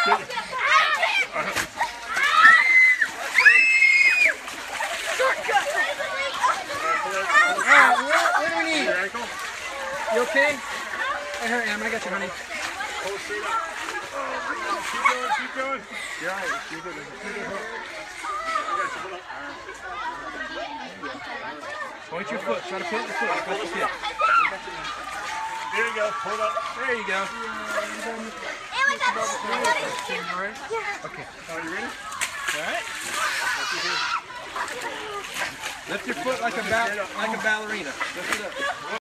What do we need? You okay? Hey, here I am. I got you, honey. Hold straight up. Keep going. You're all right. Keep it. Point your foot. Try to plant your foot. Got your foot. There you go. Hold up. There you go. All right? Okay. Are you ready? All right. Lift your foot like a ballerina. Lift it up.